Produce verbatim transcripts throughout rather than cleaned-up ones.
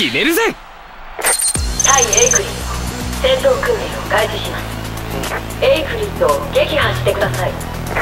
決めるぜ。 対エイクリッド戦闘訓練を開始します。エイクリッドを撃破してください。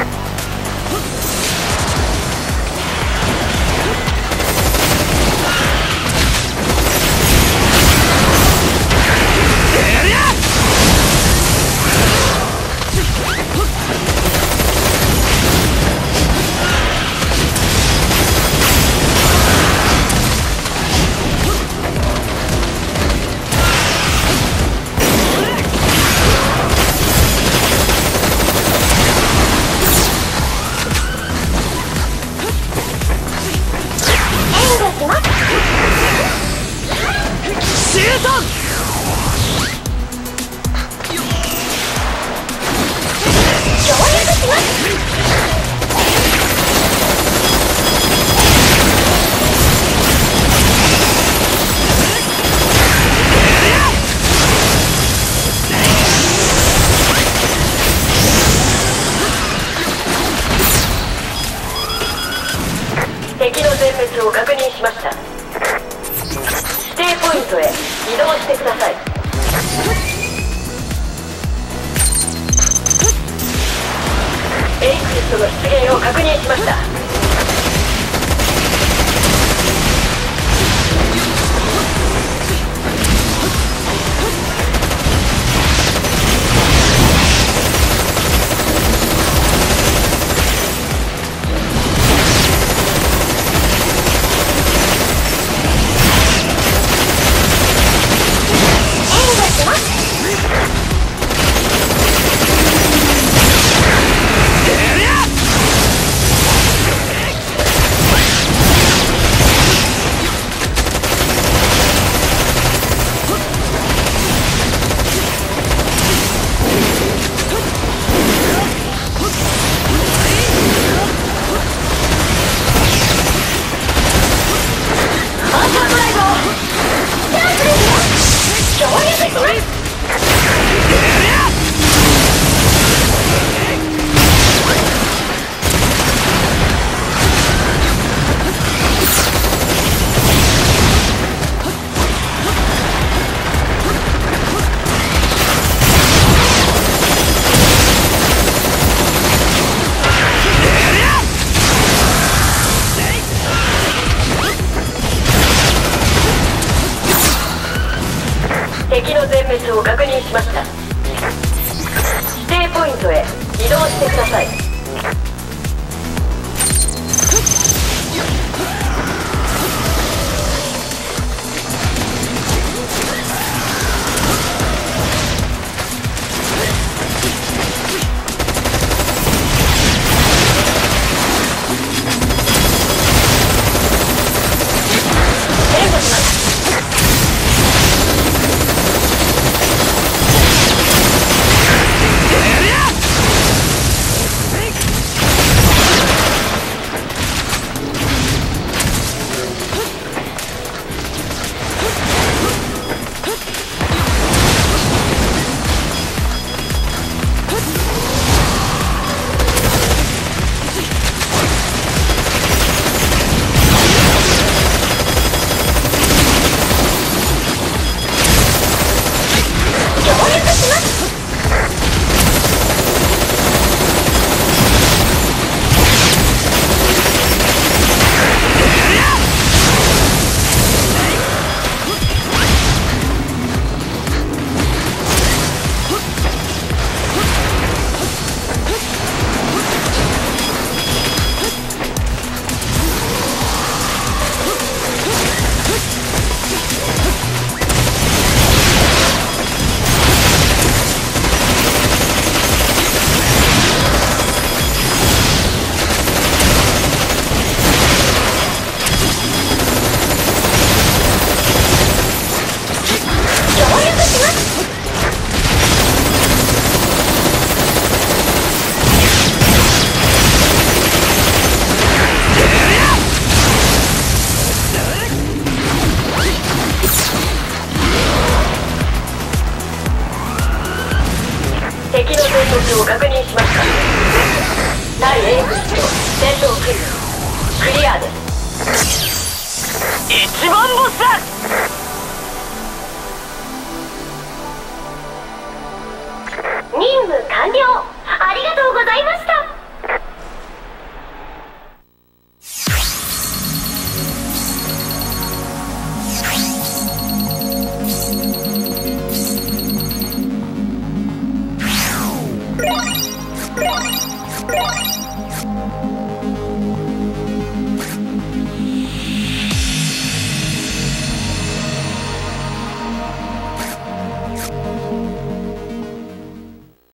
敵の全滅を確認しました。指定ポイントへ移動してください。エイクリッドの出現を確認しました。敵の全滅を確認しました。指定ポイントへ移動してください。援護します。敵の全滅を確認しました。対エイクリッド戦闘訓練クリアです。一番ボスだ。 す。